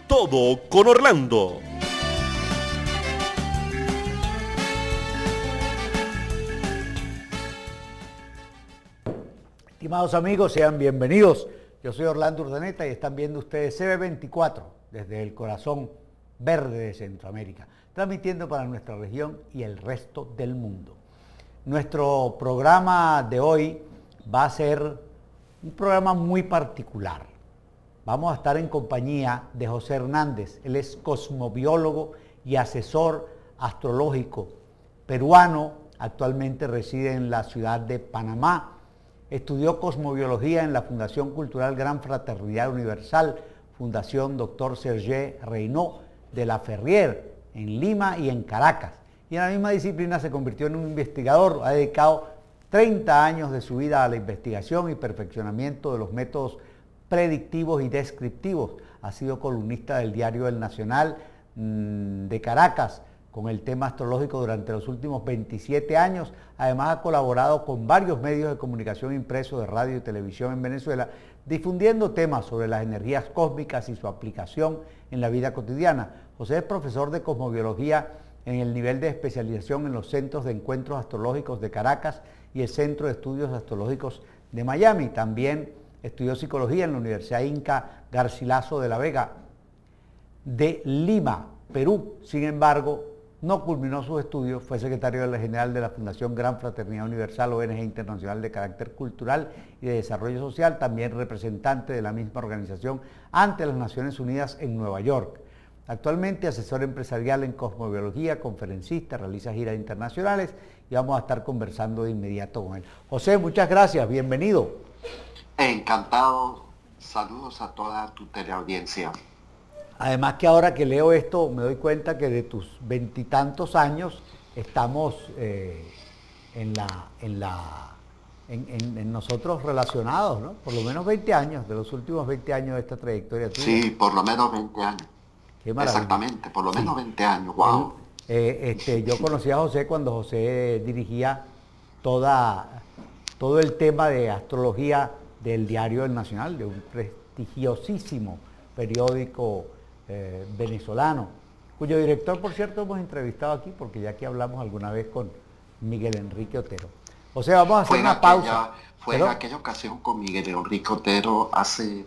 Todo con Orlando. Estimados amigos, sean bienvenidos. Yo soy Orlando Urdaneta y están viendo ustedes CB24 desde el corazón verde de Centroamérica, transmitiendo para nuestra región y el resto del mundo. Nuestro programa de hoy va a ser un programa muy particular. Vamos a estar en compañía de José Hernández. Él es cosmobiólogo y asesor astrológico peruano. Actualmente reside en la ciudad de Panamá. Estudió cosmobiología en la Fundación Cultural Gran Fraternidad Universal, Fundación Dr. Serge Reynaud de la Ferrier, en Lima y en Caracas. Y en la misma disciplina se convirtió en un investigador. Ha dedicado 30 años de su vida a la investigación y perfeccionamiento de los métodos predictivos y descriptivos. Ha sido columnista del diario El Nacional de Caracas con el tema astrológico durante los últimos 27 años. Además ha colaborado con varios medios de comunicación impresos de radio y televisión en Venezuela, difundiendo temas sobre las energías cósmicas y su aplicación en la vida cotidiana. José es profesor de cosmobiología en el nivel de especialización en los Centros de Encuentros Astrológicos de Caracas y el Centro de Estudios Astrológicos de Miami. También estudió psicología en la Universidad Inca Garcilaso de la Vega de Lima, Perú. Sin embargo, no culminó sus estudios, fue secretario general de la Fundación Gran Fraternidad Universal, ONG internacional de carácter cultural y de desarrollo social, también representante de la misma organización ante las Naciones Unidas en Nueva York. Actualmente asesor empresarial en cosmobiología, conferencista, realiza giras internacionales y vamos a estar conversando de inmediato con él. José, muchas gracias, bienvenido. Encantado, saludos a toda tu teleaudiencia. Además que ahora que leo esto me doy cuenta que de tus veintitantos años estamos en nosotros relacionados, ¿no? Por lo menos 20 años, de los últimos 20 años de esta trayectoria tuya. Sí, por lo menos 20 años. Qué maravilla. Exactamente, por lo menos 20 años, wow. Yo conocí a José cuando José dirigía todo el tema de astrología del diario El Nacional, de un prestigiosísimo periódico venezolano, cuyo director, por cierto, hemos entrevistado aquí, porque ya aquí hablamos alguna vez con Miguel Enrique Otero. O sea, vamos a hacer una pausa. Fue en aquella ocasión con Miguel Enrique Otero hace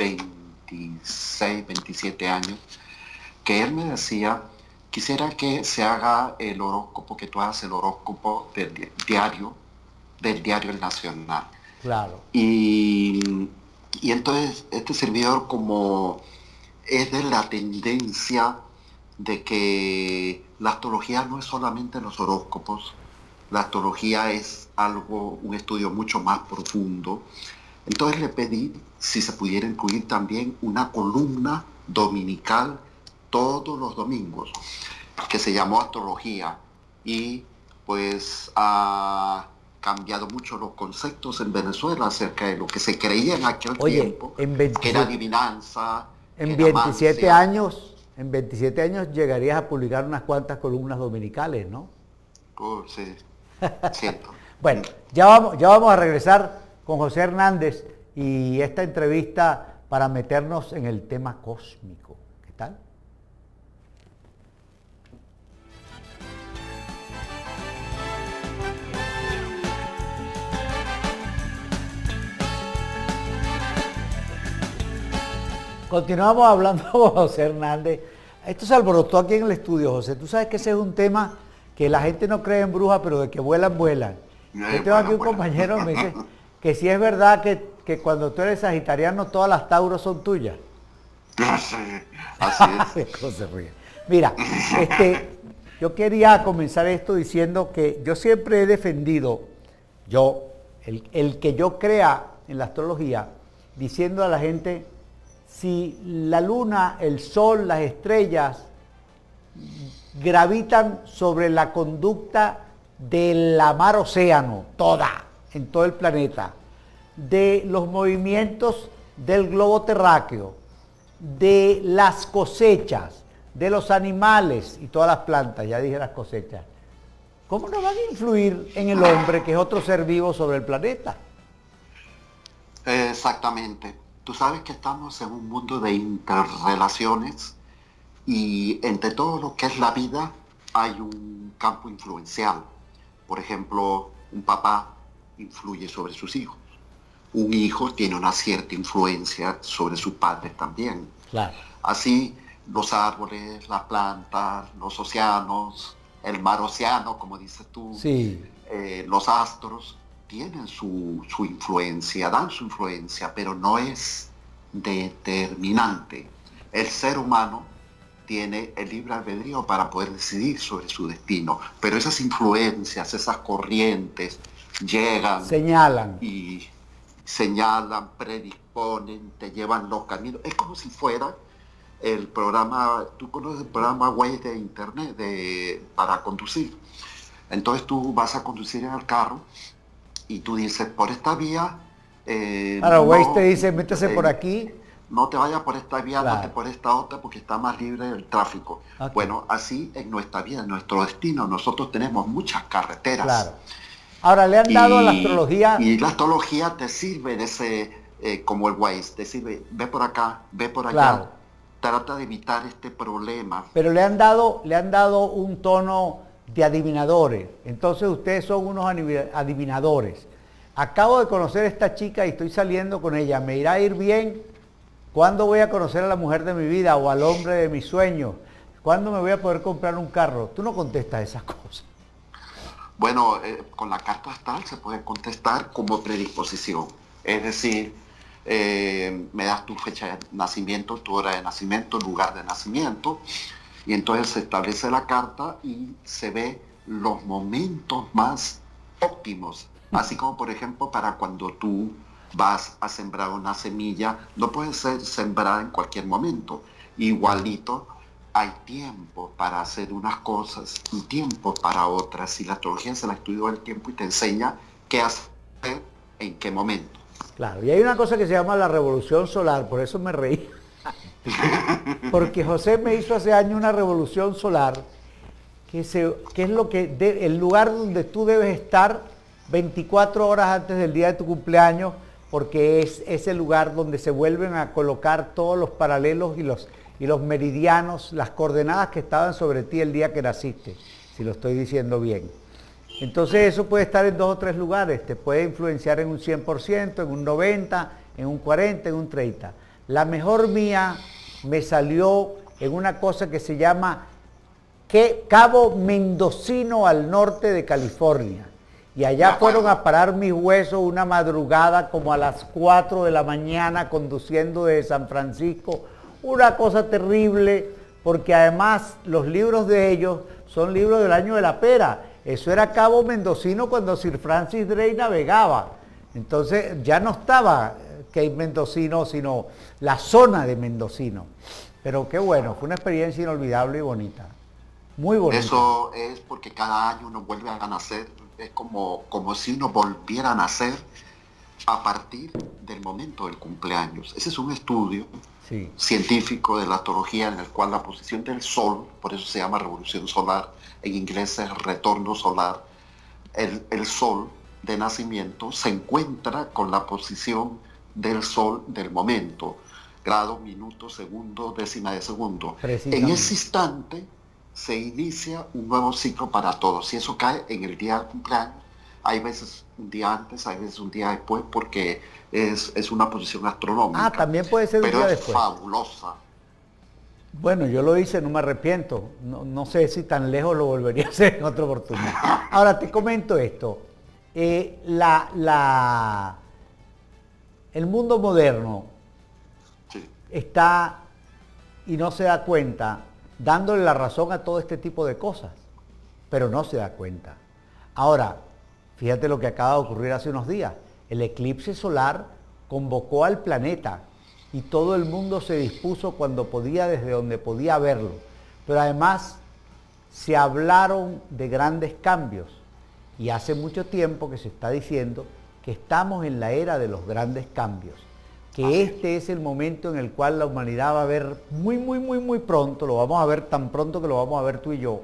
26, 27 años, que él me decía, quisiera que se haga el horóscopo, que tú hagas el horóscopo del diario El Nacional. Claro. Y entonces este servidor, como es de la tendencia de que la astrología no es solamente los horóscopos, la astrología es un estudio mucho más profundo. Entonces le pedí si se pudiera incluir también una columna dominical todos los domingos, que se llamó Astrología, y pues ha cambiado mucho los conceptos en Venezuela acerca de lo que se creía en aquel tiempo, que era adivinanza. En 27 años llegarías a publicar unas cuantas columnas dominicales, ¿no? Sí, cierto. Bueno, ya vamos a regresar con José Hernández y esta entrevista para meternos en el tema cósmico. ¿Qué tal? Continuamos hablando con José Hernández. Esto se alborotó aquí en el estudio, José. Tú sabes que ese es un tema que la gente no cree en brujas, pero de que vuelan, vuelan. Yo tengo aquí un compañero que me dice que si es verdad que cuando tú eres sagitariano todas las tauros son tuyas. Así es. Mira, yo quería comenzar esto diciendo que yo siempre he defendido, el que yo crea en la astrología, diciendo a la gente, si la luna, el sol, las estrellas gravitan sobre la conducta de la mar océano, en todo el planeta, de los movimientos del globo terráqueo, de las cosechas, de los animales y todas las plantas, ya dije las cosechas, ¿cómo no van a influir en el hombre, que es otro ser vivo sobre el planeta? Exactamente. Tú sabes que estamos en un mundo de interrelaciones y entre todo lo que es la vida hay un campo influencial. Por ejemplo, un papá influye sobre sus hijos. Un hijo tiene una cierta influencia sobre sus padres también. Claro. Así, los árboles, las plantas, los océanos, el mar océano, como dices tú, Sí. los astros, tienen su influencia, dan su influencia, pero no es determinante. El ser humano tiene el libre albedrío para poder decidir sobre su destino, pero esas influencias, esas corrientes llegan, Señalan. y señalan, predisponen, te llevan los caminos. Es como si fuera el programa, tú conoces el programa Waze de internet para conducir. Entonces tú vas a conducir en el carro y tú dices, por esta vía... Ahora Waze te dice, métese por aquí. No te vayas por esta vía, Claro. no te por esta otra porque está más libre el tráfico. Ok. Bueno, así en nuestra vida, en nuestro destino, nosotros tenemos muchas carreteras. Claro. Ahora le han dado a la astrología. Y la astrología te sirve de ese, como el Waze, te sirve, ve por acá, ve por allá. Claro. Trata de evitar este problema. Pero le han dado un tono de adivinadores. Entonces ustedes son unos adivinadores. Acabo de conocer a esta chica y estoy saliendo con ella. ¿Me irá a ir bien? ¿Cuándo voy a conocer a la mujer de mi vida o al hombre de mis sueños? ¿Cuándo me voy a poder comprar un carro? Tú no contestas esas cosas. Bueno, con la carta astral se puede contestar como predisposición. Es decir, me das tu fecha de nacimiento, tu hora de nacimiento, lugar de nacimiento, y entonces se establece la carta y se ve los momentos más óptimos. Así como, por ejemplo, para cuando tú vas a sembrar una semilla, no puede ser sembrada en cualquier momento. Igualito, hay tiempo para hacer unas cosas y tiempo para otras. Y la astrología se la estudia el tiempo y te enseña qué hacer en qué momento. Claro, y hay una cosa que se llama la revolución solar, por eso me reí. Porque José me hizo hace años una revolución solar, que es lo que el lugar donde tú debes estar 24 horas antes del día de tu cumpleaños, porque es el lugar donde se vuelven a colocar todos los paralelos y los meridianos, las coordenadas que estaban sobre ti el día que naciste, si lo estoy diciendo bien. Entonces eso puede estar en 2 o 3 lugares, te puede influenciar en un 100%, en un 90%, en un 40%, en un 30%. La mejor mía me salió en una cosa que se llama Cabo Mendocino al norte de California. Y allá fueron a parar mis huesos una madrugada como a las 4 de la mañana conduciendo desde San Francisco. Una cosa terrible, porque además los libros de ellos son libros del año de la pera. Eso era Cabo Mendocino cuando Sir Francis Drake navegaba. Entonces ya no estaba Cape Mendocino, sino la zona de Mendocino. Pero qué bueno, fue una experiencia inolvidable y bonita. Muy bonita. Eso es porque cada año uno vuelve a nacer. Es como si uno volviera a nacer a partir del momento del cumpleaños. Ese es un estudio científico de la astrología en el cual la posición del Sol, por eso se llama revolución solar, en inglés es retorno solar, el Sol de nacimiento se encuentra con la posición del Sol del momento, grado, minuto, segundo, décima de segundo. En ese instante se inicia un nuevo ciclo para todos. Si eso cae en el día del cumpleaños, hay veces un día antes, hay veces un día después, porque es una posición astronómica. Ah, también puede ser un día después. Pero es fabulosa. Bueno, yo lo hice, no me arrepiento. No sé si tan lejos lo volvería a hacer en otra oportunidad. Ahora te comento esto. El mundo moderno está, y no se da cuenta, dándole la razón a todo este tipo de cosas, pero no se da cuenta. Ahora, fíjate lo que acaba de ocurrir hace unos días. El eclipse solar convocó al planeta y todo el mundo se dispuso cuando podía, desde donde podía verlo. Pero además se hablaron de grandes cambios y hace mucho tiempo que se está diciendo que estamos en la era de los grandes cambios, que este es el momento en el cual la humanidad va a ver muy pronto, lo vamos a ver tan pronto que lo vamos a ver tú y yo,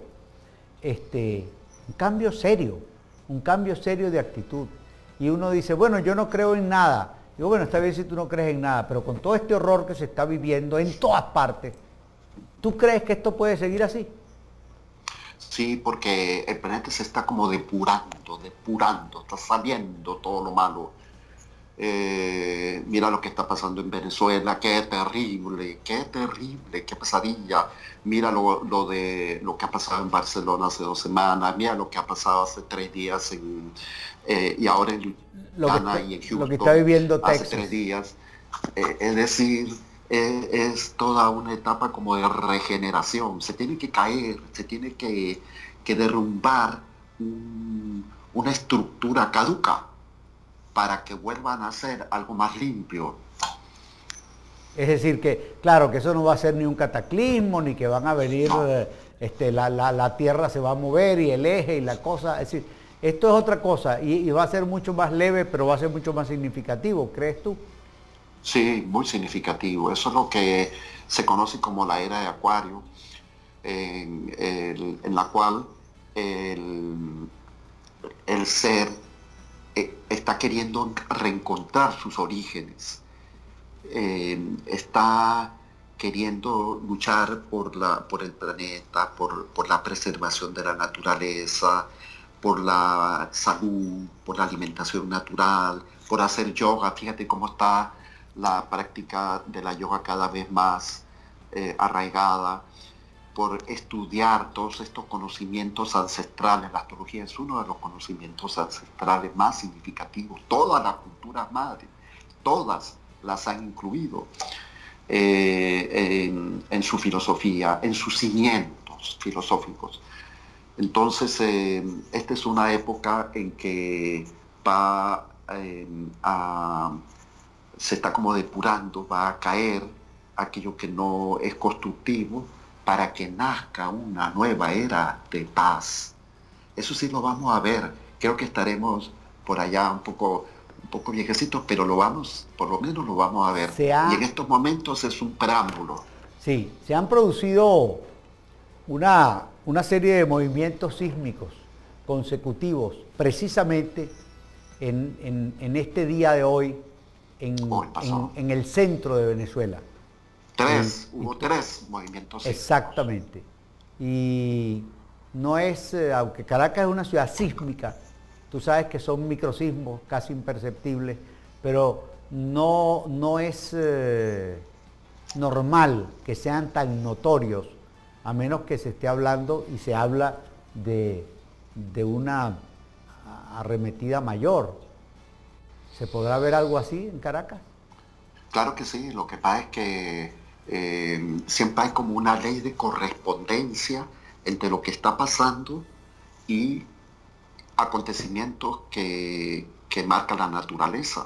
un cambio serio de actitud. Y uno dice, bueno, yo no creo en nada, Digo, bueno, está bien si tú no crees en nada, pero con todo este horror que se está viviendo en todas partes, ¿tú crees que esto puede seguir así? Sí, porque el planeta se está como depurando, está saliendo todo lo malo. Mira lo que está pasando en Venezuela, qué terrible, qué pesadilla. Mira lo que ha pasado en Barcelona hace 2 semanas, mira lo que ha pasado hace 3 días y ahora en Luisiana y en Houston, lo que está viviendo hace Texas. 3 días. Es decir, es toda una etapa como de regeneración. Se tiene que caer, se tiene que derrumbar una estructura caduca para que vuelvan a ser algo más limpio. Es decir, que claro, que eso no va a ser ni un cataclismo, ni que van a venir, No. la Tierra se va a mover y el eje y la cosa. Es decir, esto es otra cosa y va a ser mucho más leve, pero va a ser mucho más significativo, ¿crees tú? Sí, muy significativo. Eso es lo que se conoce como la era de Acuario, en la cual el, el ser está queriendo reencontrar sus orígenes, está queriendo luchar por el planeta, por la preservación de la naturaleza, por la salud, por la alimentación natural, por hacer yoga. Fíjate cómo está la práctica de la yoga cada vez más arraigada, por estudiar todos estos conocimientos ancestrales. La astrología es uno de los conocimientos ancestrales más significativos. Todas las culturas madres, todas las han incluido en su filosofía, en sus cimientos filosóficos. Entonces, esta es una época en que va se está como depurando, va a caer aquello que no es constructivo, para que nazca una nueva era de paz. Eso sí lo vamos a ver. Creo que estaremos por allá un poco viejecitos, pero por lo menos lo vamos a ver. Y en estos momentos es un preámbulo. Sí, se han producido una serie de movimientos sísmicos consecutivos, precisamente en este día de hoy, en el centro de Venezuela. Hubo tres movimientos sísmicos. Exactamente. Y no es, aunque Caracas es una ciudad sísmica, tú sabes que son microsismos casi imperceptibles, pero no es normal que sean tan notorios, a menos que se esté hablando y se habla de una arremetida mayor. ¿Se podrá ver algo así en Caracas? Claro que sí, lo que pasa es que siempre hay como una ley de correspondencia entre lo que está pasando y acontecimientos que marca la naturaleza.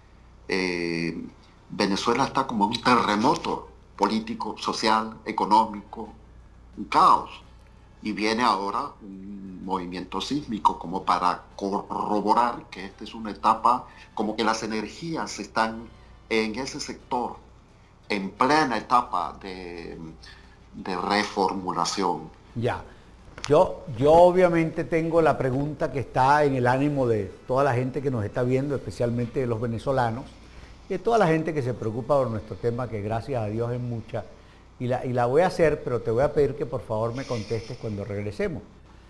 Venezuela está como en un terremoto político, social, económico, un caos. Y viene ahora un movimiento sísmico como para corroborar que esta es una etapa, como que las energías están en ese sector, en plena etapa de reformulación. Ya. Yo obviamente tengo la pregunta que está en el ánimo de toda la gente que nos está viendo, especialmente de los venezolanos, y de toda la gente que se preocupa por nuestro tema, que gracias a Dios es mucha, y la voy a hacer, pero te voy a pedir que por favor me contestes cuando regresemos.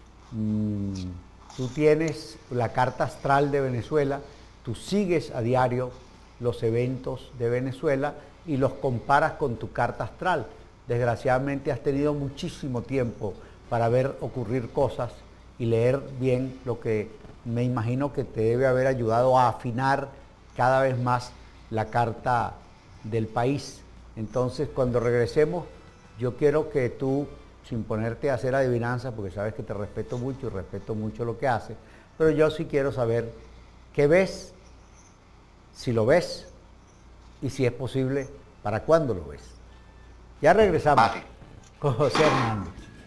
Tú tienes la carta astral de Venezuela, tú sigues a diario los eventos de Venezuela y los comparas con tu carta astral. Desgraciadamente has tenido muchísimo tiempo para ver ocurrir cosas y leer bien, lo que me imagino que te debe haber ayudado a afinar cada vez más la carta del país. Entonces, cuando regresemos, yo quiero que tú, sin ponerte a hacer adivinanzas, porque sabes que te respeto mucho y respeto mucho lo que haces, pero yo sí quiero saber qué ves, si lo ves, y si es posible, ¿para cuándo lo ves? Ya regresamos con José Hernández.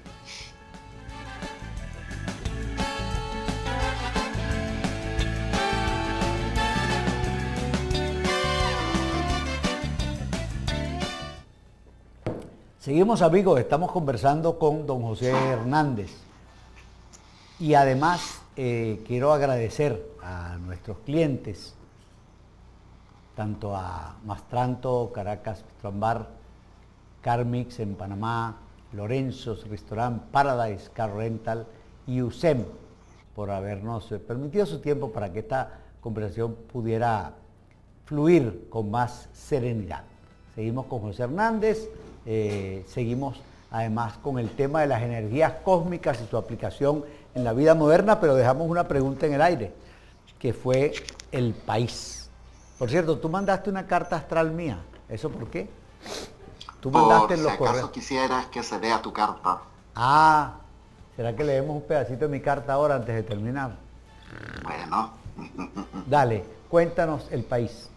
Seguimos, amigos, estamos conversando con don José Hernández y además quiero agradecer a nuestros clientes tanto a Mastranto, Caracas Trambar, Carmix en Panamá, Lorenzo's Restaurant, Paradise Car Rental y USEM por habernos permitido su tiempo para que esta conversación pudiera fluir con más serenidad. Seguimos con José Hernández, seguimos además con el tema de las energías cósmicas y su aplicación en la vida moderna, pero dejamos una pregunta en el aire, que fue el país. Por cierto, tú mandaste una carta astral mía, ¿eso por qué? Tú mandaste en los correos. Si acaso quisieras que se lea tu carta. Ah, ¿será que leemos un pedacito de mi carta ahora antes de terminar? Bueno. Dale, cuéntanos el país.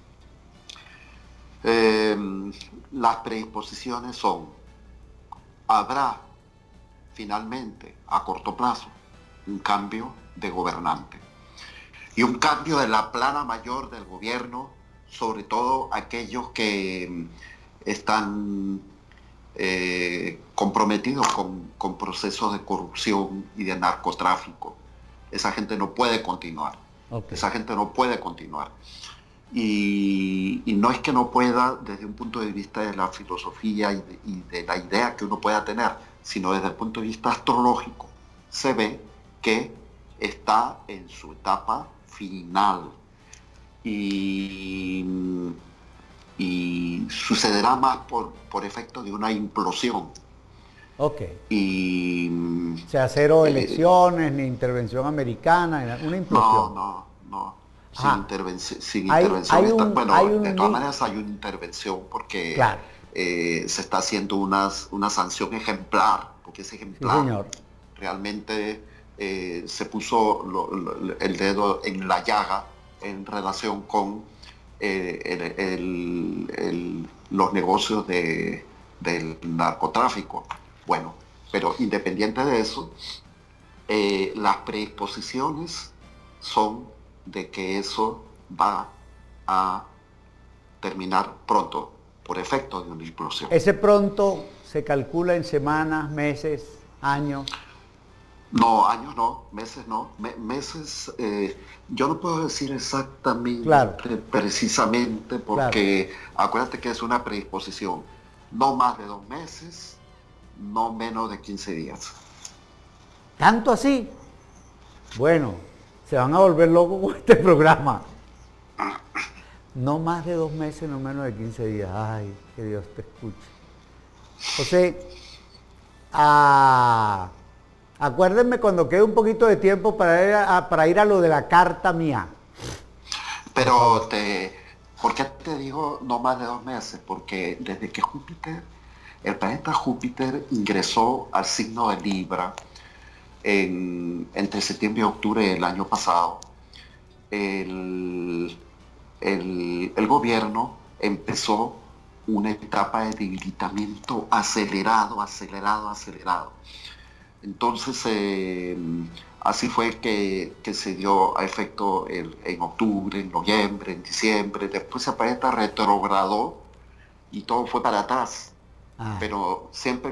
Las predisposiciones son: habrá finalmente a corto plazo un cambio de gobernante y un cambio de la plana mayor del gobierno, sobre todo aquellos que están comprometidos con procesos de corrupción y de narcotráfico. Esa gente no puede continuar. Okay. Esa gente no puede continuar. Y no es que no pueda desde un punto de vista de la filosofía y de la idea que uno pueda tener, sino desde el punto de vista astrológico. Se ve que está en su etapa final y sucederá más por efecto de una implosión. Ok. Y, o sea, cero elecciones, ni intervención americana, una implosión. No. Sin Ajá. intervención. De todas maneras hay una intervención porque claro. Se está haciendo una sanción ejemplar, porque es ejemplar. Sí, señor. Realmente se puso el dedo en la llaga en relación con los negocios del narcotráfico. Bueno, pero independiente de eso, las predisposiciones son de que eso va a terminar pronto, por efecto de una explosión. ¿Ese pronto se calcula en semanas, meses, años? No, años no, meses no. Meses, yo no puedo decir exactamente, claro. Precisamente, porque acuérdate que es una predisposición. No más de 2 meses, no menos de 15 días. ¿Tanto así? Bueno, se van a volver locos con este programa. No más de 2 meses, no menos de 15 días. Ay, que Dios te escuche. José, acuérdenme cuando quede un poquito de tiempo para ir a lo de la carta mía. Pero ¿por qué te digo no más de 2 meses? Porque desde que el planeta Júpiter ingresó al signo de Libra, entre septiembre y octubre del año pasado, el gobierno empezó una etapa de debilitamiento acelerado. Entonces, así fue que se dio a efecto en octubre, en noviembre, en diciembre. Después el planeta retrogradó y todo fue para atrás. Pero siempre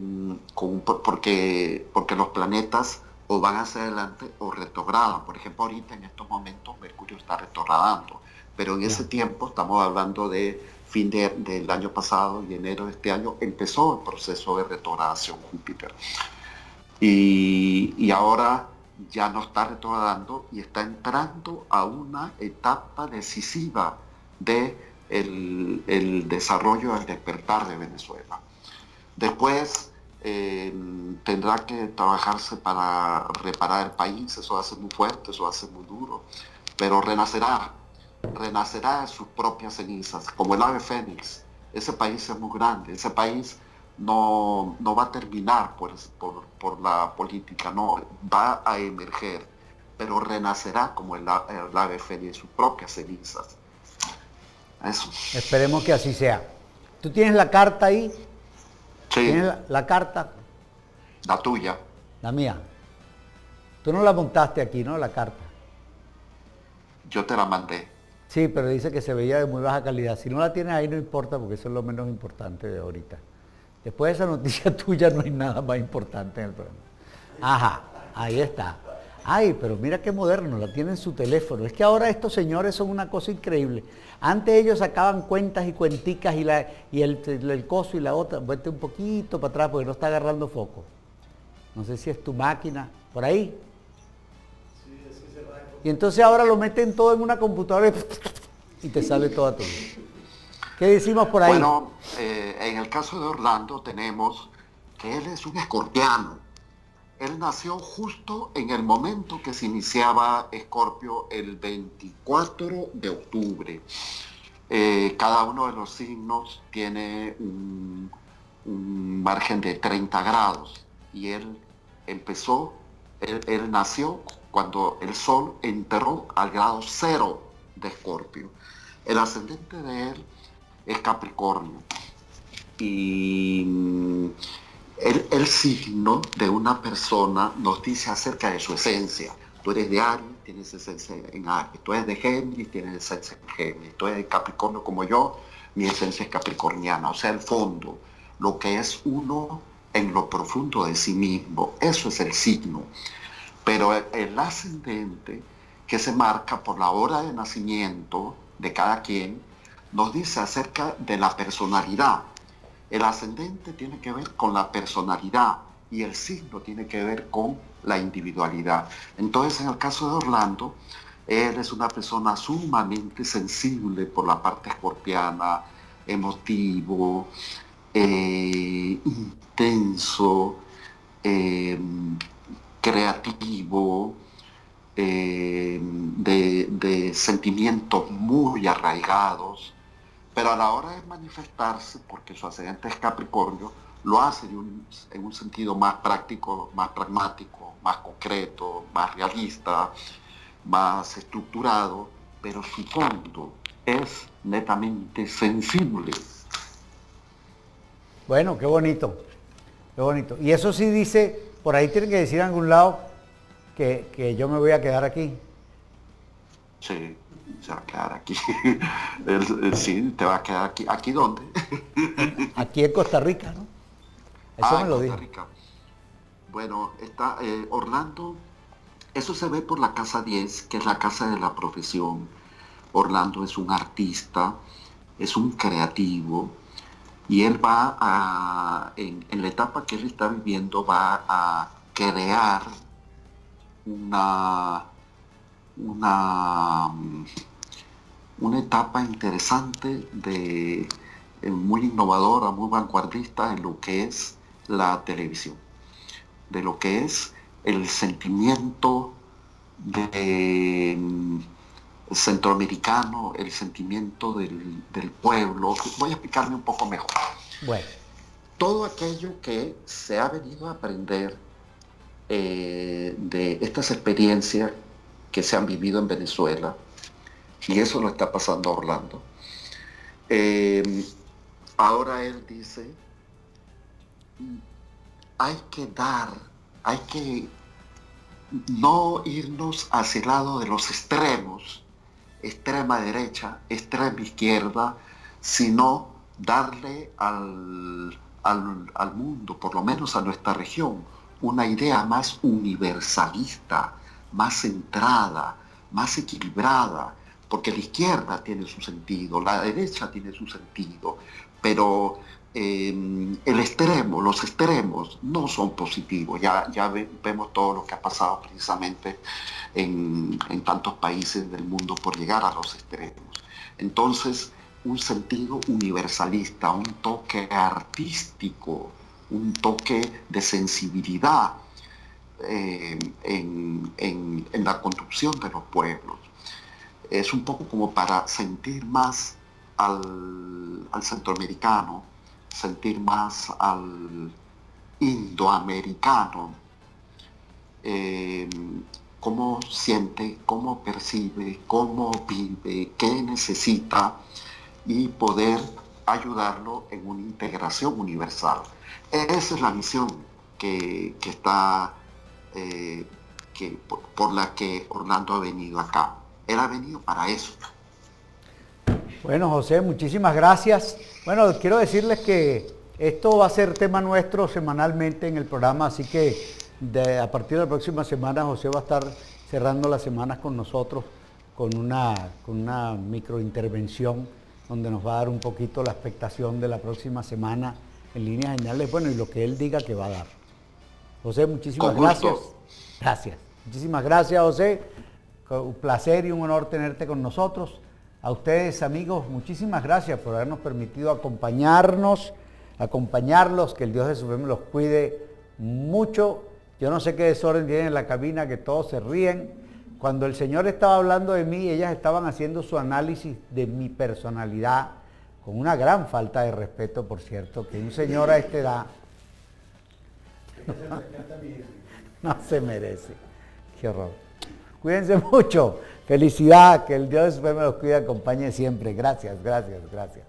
porque los planetas o van hacia adelante o retrogradan. Por ejemplo, ahorita en estos momentos Mercurio está retrogradando, pero en ese tiempo, estamos hablando de fin del año pasado y enero de este año, empezó el proceso de retrogradación Júpiter. Y ahora ya no está retrogradando y está entrando a una etapa decisiva de el desarrollo del despertar de Venezuela. Después tendrá que trabajarse para reparar el país. Eso va a ser muy fuerte, eso va a ser muy duro, pero renacerá de sus propias cenizas, como el ave fénix. Ese país es muy grande, ese país no va a terminar por la política, no, va a emerger, pero renacerá como el ave fénix de sus propias cenizas. Eso. Esperemos que así sea. ¿Tú tienes la carta ahí? Sí. ¿Tienes la carta? La tuya. La mía. Tú no la montaste aquí, ¿no? La carta. Yo te la mandé. Sí, pero dice que se veía de muy baja calidad. Si no la tienes ahí no importa, porque eso es lo menos importante de ahorita. Después de esa noticia tuya no hay nada más importante en el programa. Ajá, ahí está. Ay, pero mira qué moderno, la tiene en su teléfono. Es que ahora estos señores son una cosa increíble. Antes ellos sacaban cuentas y cuenticas y el coso y la otra. Vete un poquito para atrás porque no está agarrando foco. No sé si es tu máquina. ¿Por ahí? Sí, es que se va. Y entonces ahora lo meten todo en una computadora y te sale toda tu vida. ¿Qué decimos por ahí? Bueno, en el caso de Orlando tenemos que él es un escorpiano. Él nació justo en el momento que se iniciaba Escorpio, el 24 de octubre. Cada uno de los signos tiene un margen de 30 grados y él nació cuando el Sol entró al grado 0 de Escorpio. El ascendente de él es Capricornio y el signo de una persona nos dice acerca de su esencia. Tú eres de Aries, tienes esencia en Aries. Tú eres de Géminis, tienes esencia en Géminis. Tú eres de Capricornio como yo, mi esencia es capricorniana. O sea, el fondo, lo que es uno en lo profundo de sí mismo. Eso es el signo. Pero el ascendente, que se marca por la hora de nacimiento de cada quien, nos dice acerca de la personalidad. El ascendente tiene que ver con la personalidad y el signo tiene que ver con la individualidad. Entonces, en el caso de Orlando, él es una persona sumamente sensible por la parte escorpiana, emotivo, intenso, creativo, de sentimientos muy arraigados. Pero a la hora de manifestarse, porque su ascendente es Capricornio, lo hace en un sentido más práctico, más pragmático, más concreto, más realista, más estructurado, pero su fondo es netamente sensible. Bueno, qué bonito, qué bonito. Y eso sí dice, por ahí tiene que decir en algún lado que yo me voy a quedar aquí. Sí. Se va a quedar aquí. Sí, te va a quedar aquí. ¿Aquí dónde? Aquí en Costa Rica, ¿no? Eso me lo dijo. Costa Rica. Bueno, está Orlando, eso se ve por la casa 10, que es la casa de la profesión. Orlando es un artista, es un creativo, y él va en la etapa que él está viviendo, va a crear una etapa interesante muy innovadora, muy vanguardista en lo que es la televisión, de lo que es el sentimiento centroamericano, el sentimiento del pueblo. Voy a explicarme un poco mejor. Bueno. Todo aquello que se ha venido a aprender de estas experiencias que se han vivido en Venezuela, y eso lo está pasando a Orlando. Ahora él dice, hay que no irnos hacia el lado de los extremos, extrema derecha, extrema izquierda, sino darle al mundo, por lo menos a nuestra región, una idea más universalista, más centrada, más equilibrada, porque la izquierda tiene su sentido, la derecha tiene su sentido, pero los extremos no son positivos. Ya vemos todo lo que ha pasado precisamente en tantos países del mundo por llegar a los extremos. Entonces, un sentido universalista, un toque artístico, un toque de sensibilidad en la construcción de los pueblos. Es un poco como para sentir más al centroamericano, sentir más al indoamericano, cómo siente, cómo percibe, cómo vive, qué necesita, y poder ayudarlo en una integración universal. Esa es la misión que está por la que Orlando ha venido acá. Él ha venido para eso. Bueno, José, muchísimas gracias. Bueno, quiero decirles que esto va a ser tema nuestro semanalmente en el programa, así que a partir de la próxima semana José va a estar cerrando las semanas con nosotros con una microintervención donde nos va a dar un poquito la expectación de la próxima semana en líneas generales, bueno, y lo que él diga que va a dar. José, muchísimas gracias. Gracias. Muchísimas gracias, José. Un placer y un honor tenerte con nosotros. A ustedes, amigos, muchísimas gracias por habernos permitido acompañarlos, que el Dios de Supremo los cuide mucho. Yo no sé qué desorden tienen en la cabina, que todos se ríen. Cuando el Señor estaba hablando de mí, ellas estaban haciendo su análisis de mi personalidad, con una gran falta de respeto, por cierto, que un señor a esta edad no se merece. Qué horror. Cuídense mucho. Felicidad, que el Dios de Supremo los cuide y acompañe siempre. Gracias, gracias, gracias.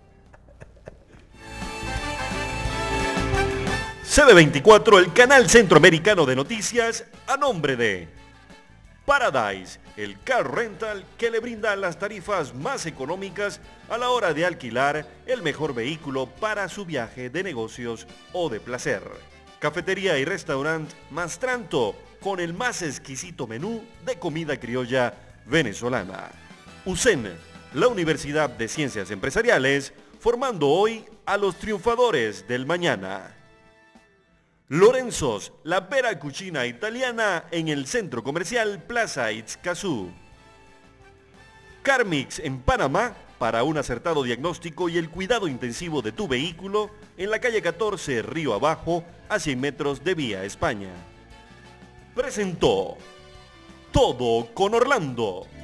CB24, el canal centroamericano de noticias, a nombre de Paradise, el car rental que le brinda las tarifas más económicas a la hora de alquilar el mejor vehículo para su viaje de negocios o de placer. Cafetería y restaurante Mastranto, con el más exquisito menú de comida criolla venezolana. UCEN, la Universidad de Ciencias Empresariales, formando hoy a los triunfadores del mañana. Lorenzos, la vera cucina italiana en el centro comercial Plaza Itzcazú. Carmix en Panamá, para un acertado diagnóstico y el cuidado intensivo de tu vehículo, en la calle 14, Río Abajo, a 100 metros de Vía España. Presentó Todo con Orlando.